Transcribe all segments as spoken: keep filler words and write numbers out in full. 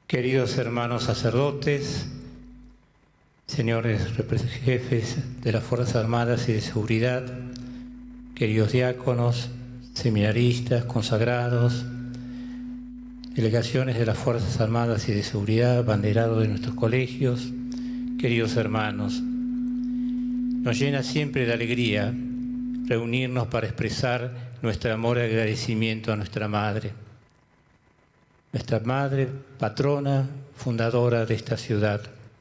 Queridos hermanos sacerdotes, señores jefes de las Fuerzas Armadas y de Seguridad, queridos diáconos, seminaristas, consagrados, delegaciones de las Fuerzas Armadas y de Seguridad, banderados de nuestros colegios, queridos hermanos, nos llena siempre de alegría reunirnos para expresar nuestro amor y agradecimiento a nuestra Madre. Nuestra Madre, patrona, fundadora de esta ciudad.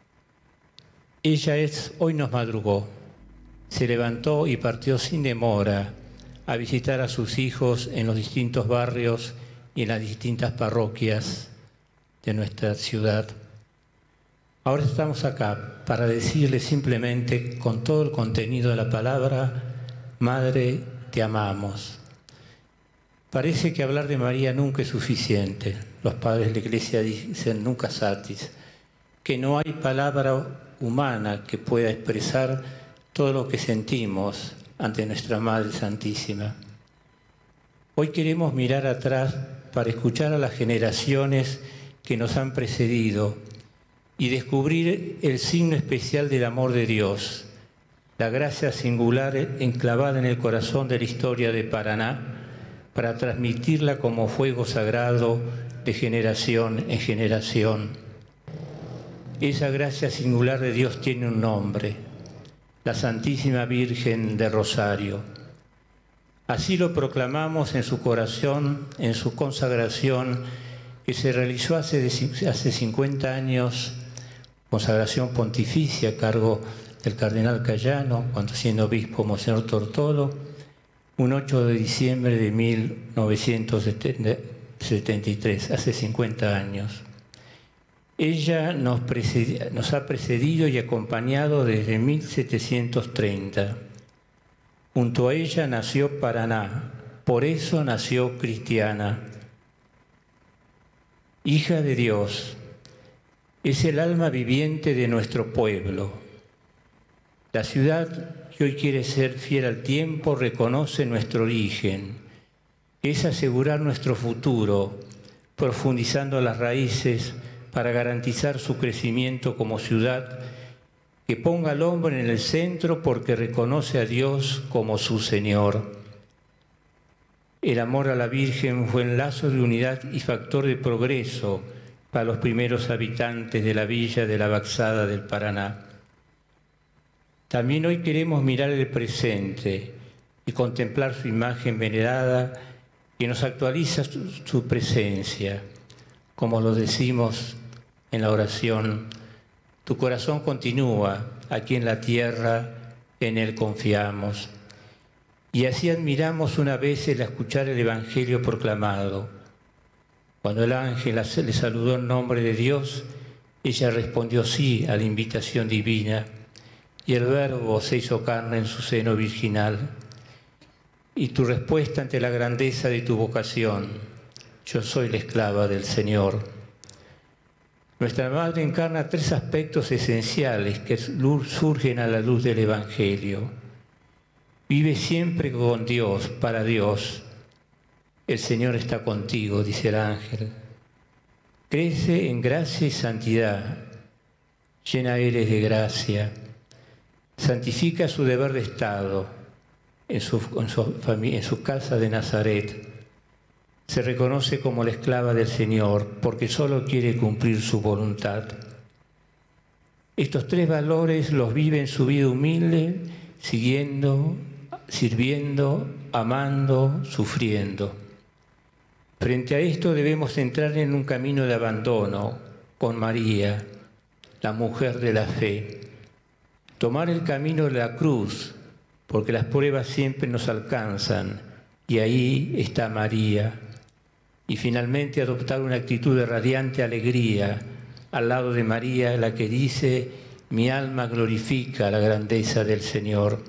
Ella es, hoy nos madrugó, se levantó y partió sin demora a visitar a sus hijos en los distintos barrios y en las distintas parroquias de nuestra ciudad. Ahora estamos acá para decirle simplemente, con todo el contenido de la palabra, Madre, te amamos. Parece que hablar de María nunca es suficiente. Los padres de la Iglesia dicen nunca satis, que no hay palabra humana que pueda expresar todo lo que sentimos ante nuestra Madre Santísima. Hoy queremos mirar atrás para escuchar a las generaciones que nos han precedido y descubrir el signo especial del amor de Dios, la gracia singular enclavada en el corazón de la historia de Paraná, para transmitirla como fuego sagrado de generación en generación. Esa gracia singular de Dios tiene un nombre, la Santísima Virgen de Rosario. Así lo proclamamos en su corazón, en su consagración, que se realizó hace, hace cincuenta años, consagración pontificia a cargo del cardenal Cayano, cuando siendo obispo Monseñor Tortolo, un ocho de diciembre de mil novecientos setenta y tres, hace cincuenta años. Ella nos, nos ha precedido y acompañado desde mil setecientos treinta. Junto a ella nació Paraná, por eso nació cristiana. Hija de Dios, es el alma viviente de nuestro pueblo. La ciudad que hoy quiere ser fiel al tiempo reconoce nuestro origen. Es asegurar nuestro futuro, profundizando las raíces para garantizar su crecimiento como ciudad que ponga al hombre en el centro porque reconoce a Dios como su Señor. El amor a la Virgen fue un lazo de unidad y factor de progreso para los primeros habitantes de la villa de la Baxada del Paraná. También hoy queremos mirar el presente y contemplar su imagen venerada que nos actualiza su, su presencia. Como lo decimos en la oración, tu corazón continúa aquí en la tierra, en él confiamos. Y así admiramos una vez el escuchar el Evangelio proclamado. Cuando el ángel le saludó en nombre de Dios, ella respondió sí a la invitación divina. Y el Verbo se hizo carne en su seno virginal. Y tu respuesta ante la grandeza de tu vocación, yo soy la esclava del Señor. Nuestra Madre encarna tres aspectos esenciales que surgen a la luz del Evangelio. Vive siempre con Dios, para Dios. El Señor está contigo, dice el ángel. Crece en gracia y santidad. Llena eres de gracia. Santifica su deber de Estado en su, en, su familia, en su casa de Nazaret. Se reconoce como la esclava del Señor porque solo quiere cumplir su voluntad. Estos tres valores los vive en su vida humilde, siguiendo, sirviendo, amando, sufriendo. Frente a esto debemos entrar en un camino de abandono con María, la mujer de la fe. Tomar el camino de la cruz, porque las pruebas siempre nos alcanzan, y ahí está María. Y finalmente adoptar una actitud de radiante alegría, al lado de María, la que dice, mi alma glorifica la grandeza del Señor.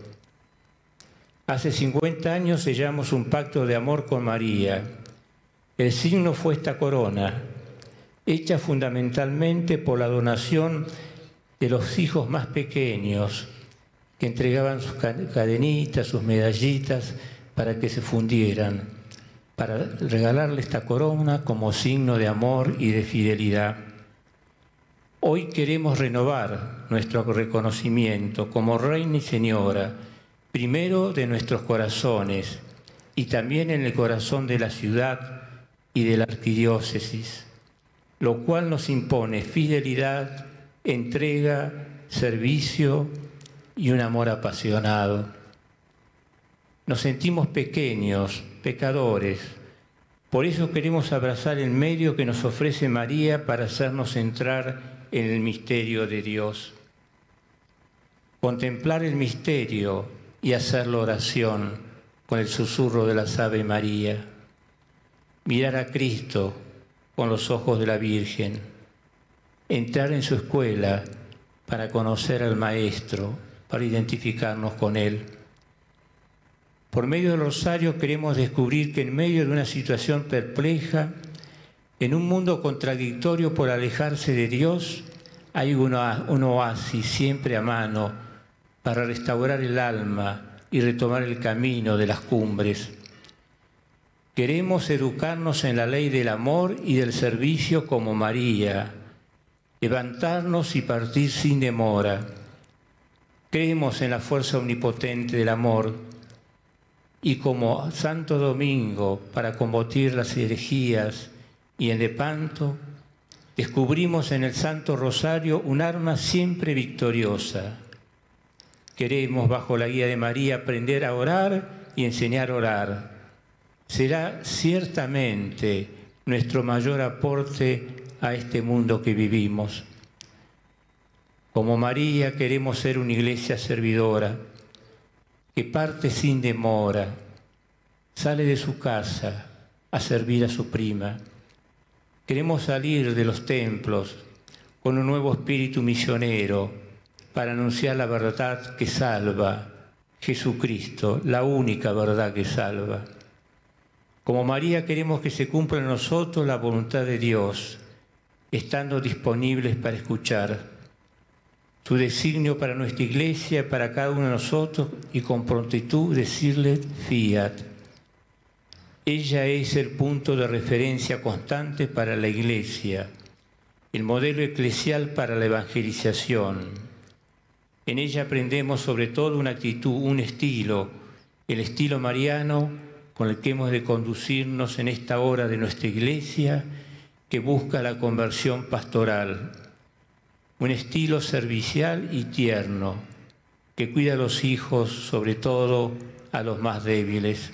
Hace cincuenta años sellamos un pacto de amor con María. El signo fue esta corona, hecha fundamentalmente por la donación de los hijos más pequeños que entregaban sus cadenitas, sus medallitas para que se fundieran, para regalarle esta corona como signo de amor y de fidelidad. Hoy queremos renovar nuestro reconocimiento como Reina y Señora, primero de nuestros corazones y también en el corazón de la ciudad y de la arquidiócesis, lo cual nos impone fidelidad, entrega, servicio y un amor apasionado. Nos sentimos pequeños, pecadores. Por eso queremos abrazar el medio que nos ofrece María para hacernos entrar en el misterio de Dios. Contemplar el misterio y hacer la oración con el susurro de las Ave María. Mirar a Cristo con los ojos de la Virgen. Entrar en su escuela para conocer al Maestro, para identificarnos con Él. Por medio del rosario queremos descubrir que en medio de una situación perpleja, en un mundo contradictorio por alejarse de Dios, hay un oasis siempre a mano para restaurar el alma y retomar el camino de las cumbres. Queremos educarnos en la ley del amor y del servicio como María, levantarnos y partir sin demora. Creemos en la fuerza omnipotente del amor y como Santo Domingo para combatir las herejías y en Lepanto, descubrimos en el Santo Rosario un arma siempre victoriosa. Queremos, bajo la guía de María, aprender a orar y enseñar a orar. Será ciertamente nuestro mayor aporte a este mundo que vivimos. Como María queremos ser una iglesia servidora, que parte sin demora, sale de su casa a servir a su prima. Queremos salir de los templos con un nuevo espíritu misionero para anunciar la verdad que salva, Jesucristo, la única verdad que salva. Como María queremos que se cumpla en nosotros la voluntad de Dios, estando disponibles para escuchar su designio para nuestra iglesia, para cada uno de nosotros, y con prontitud decirle fiat. Ella es el punto de referencia constante para la iglesia, el modelo eclesial para la evangelización. En ella aprendemos sobre todo una actitud, un estilo, el estilo mariano con el que hemos de conducirnos en esta hora de nuestra iglesia que busca la conversión pastoral. Un estilo servicial y tierno que cuida a los hijos, sobre todo a los más débiles.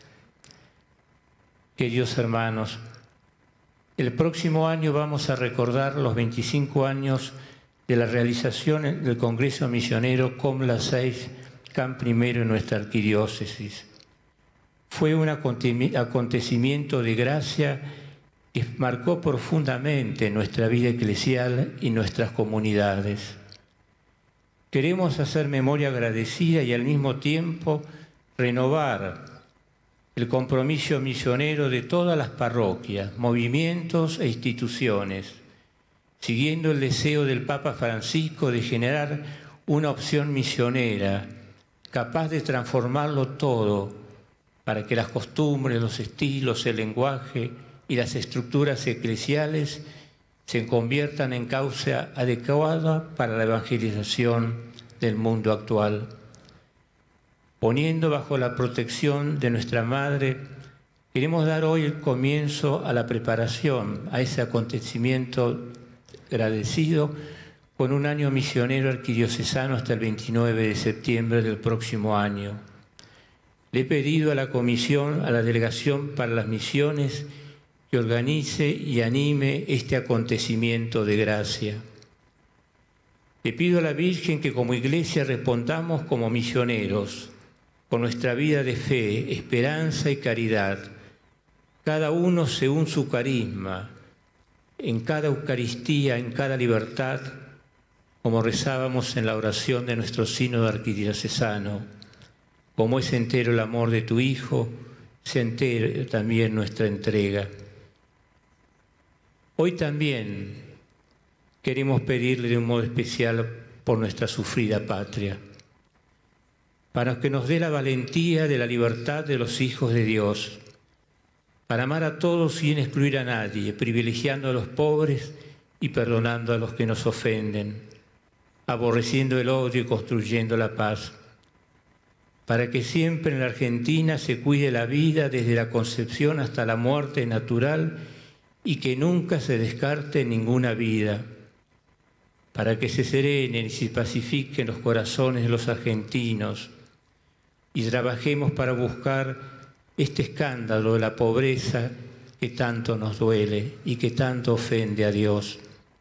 Queridos hermanos, el próximo año vamos a recordar los veinticinco años de la realización del Congreso Misionero Com la seis Camp Primero en nuestra arquidiócesis. Fue un acontecimiento de gracia que marcó profundamente nuestra vida eclesial y nuestras comunidades. Queremos hacer memoria agradecida y al mismo tiempo renovar el compromiso misionero de todas las parroquias, movimientos e instituciones, siguiendo el deseo del Papa Francisco de generar una opción misionera capaz de transformarlo todo para que las costumbres, los estilos, el lenguaje y las estructuras eclesiales se conviertan en causa adecuada para la evangelización del mundo actual. Poniendo bajo la protección de nuestra Madre, queremos dar hoy el comienzo a la preparación a ese acontecimiento agradecido con un año misionero arquidiocesano hasta el veintinueve de septiembre del próximo año. Le he pedido a la Comisión, a la Delegación para las Misiones, que organice y anime este acontecimiento de gracia. Le pido a la Virgen que como Iglesia respondamos como misioneros, con nuestra vida de fe, esperanza y caridad, cada uno según su carisma, en cada Eucaristía, en cada libertad, como rezábamos en la oración de nuestro sínodo arquidiocesano. Como es entero el amor de tu Hijo, sea entero también nuestra entrega. Hoy también queremos pedirle de un modo especial por nuestra sufrida patria, para que nos dé la valentía de la libertad de los hijos de Dios, para amar a todos sin excluir a nadie, privilegiando a los pobres y perdonando a los que nos ofenden, aborreciendo el odio y construyendo la paz, para que siempre en la Argentina se cuide la vida desde la concepción hasta la muerte natural y que nunca se descarte ninguna vida, para que se serenen y se pacifiquen los corazones de los argentinos y trabajemos para buscar este escándalo de la pobreza que tanto nos duele y que tanto ofende a Dios.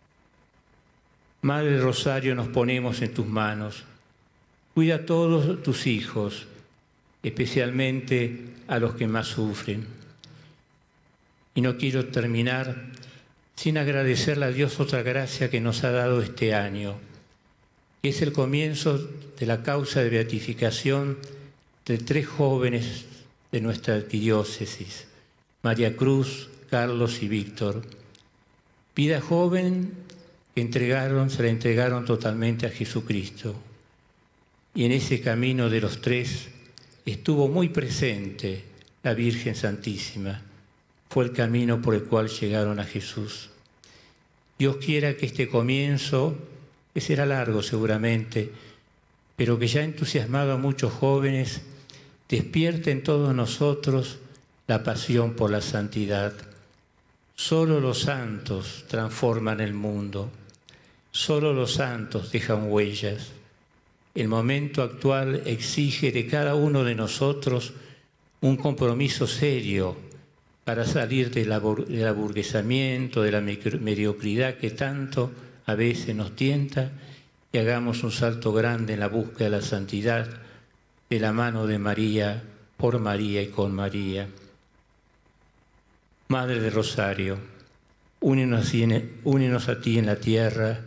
Madre Rosario, nos ponemos en tus manos. Cuida a todos tus hijos, especialmente a los que más sufren. Y no quiero terminar sin agradecerle a Dios otra gracia que nos ha dado este año, que es el comienzo de la causa de beatificación de tres jóvenes de nuestra arquidiócesis, María Cruz, Carlos y Víctor. Vida joven que entregaron, se la entregaron totalmente a Jesucristo. Y en ese camino de los tres estuvo muy presente la Virgen Santísima. Fue el camino por el cual llegaron a Jesús. Dios quiera que este comienzo, que será largo seguramente, pero que ya ha entusiasmado a muchos jóvenes, despierte en todos nosotros la pasión por la santidad. Solo los santos transforman el mundo. Solo los santos dejan huellas. El momento actual exige de cada uno de nosotros un compromiso serio para salir del aburguesamiento, de la mediocridad que tanto a veces nos tienta, y hagamos un salto grande en la búsqueda de la santidad de la mano de María, por María y con María. Madre de Rosario, únenos a ti en la tierra